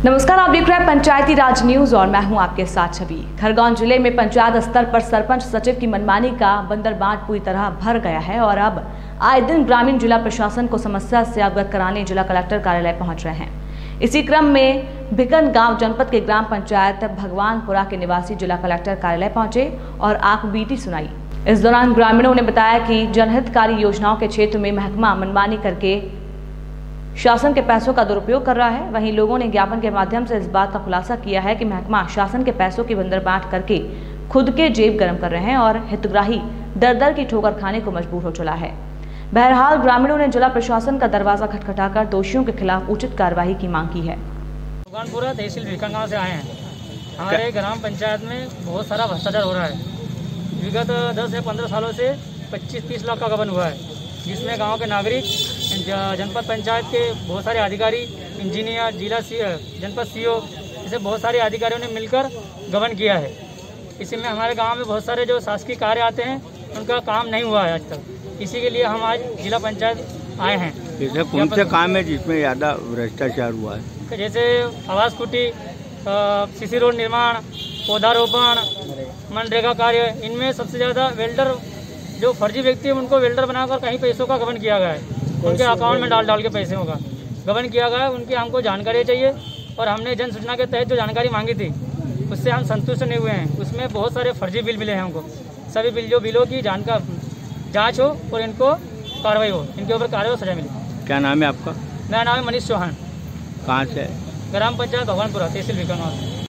नमस्कार, आप देख रहे हैं पंचायती राज न्यूज और मैं हूं आपके साथ छवि। खरगोन जिले में पंचायत स्तर पर सरपंच सचिव की मनमानी का बंदरबांट पूरी तरह भर गया है और अब आए दिन ग्रामीण जिला प्रशासन को समस्या से अवगत कराने जिला कलेक्टर कार्यालय पहुंच रहे हैं। इसी क्रम में भिकन गांव जनपद के ग्राम पंचायत भगवानपुरा के निवासी जिला कलेक्टर कार्यालय पहुंचे और आपबीती सुनाई। इस दौरान ग्रामीणों ने बताया कि जनहितकारी योजनाओं के क्षेत्र में महकमा मनमानी करके शासन के पैसों का दुरुपयोग कर रहा है। वहीं लोगों ने ज्ञापन के माध्यम से इस बात का खुलासा किया है कि महकमा शासन के पैसों की बंदरबांट करके खुद के जेब गर्म कर रहे हैं और हितग्राही दर दर की ठोकर खाने को मजबूर हो चला है। बहरहाल ग्रामीणों ने जिला प्रशासन का दरवाजा खटखटाकर दोषियों के खिलाफ उचित कार्रवाई की मांग की है। भगवानपुरा तहसील भिकन गाँव से आए हैं। हमारे ग्राम पंचायत में बहुत सारा भ्रष्टाचार हो रहा है। विगत 10 से 15 सालों से 25-30 लाख का गबन हुआ है, जिसमें गांव के नागरिक, जनपद पंचायत के बहुत सारे अधिकारी, इंजीनियर, जिला जनपद सीओ, ऐसे बहुत सारे अधिकारियों ने मिलकर गबन किया है। इसी में हमारे गांव में बहुत सारे जो शासकीय कार्य आते हैं उनका काम नहीं हुआ है आज तक। इसी के लिए हम आज जिला पंचायत आए हैं। जैसे कौन से काम है जिसमें ज़्यादा भ्रष्टाचार हुआ है? जैसे आवास कुटी, सीसी रोड निर्माण, पौधारोपण, मनरेगा कार्य, इनमें सबसे ज़्यादा वेल्डर जो फर्जी व्यक्ति है उनको वेल्डर बनाकर कहीं पैसों का गबन किया गया है। उनके अकाउंट में डाल के पैसों का गबन किया गया है। उनकी हमको जानकारी चाहिए और हमने जन सूचना के तहत जो जानकारी मांगी थी उससे हम संतुष्ट नहीं हुए हैं। उसमें बहुत सारे फर्जी बिल मिले हैं हमको। सभी बिलों की जांच हो और इनको कार्रवाई हो, इनके ऊपर कार्रवाई सजा मिले। क्या नाम है आपका? मेरा नाम है मनीष चौहान। कहाँ से? ग्राम पंचायत भगवानपुरा तहसील भिकन गाँव।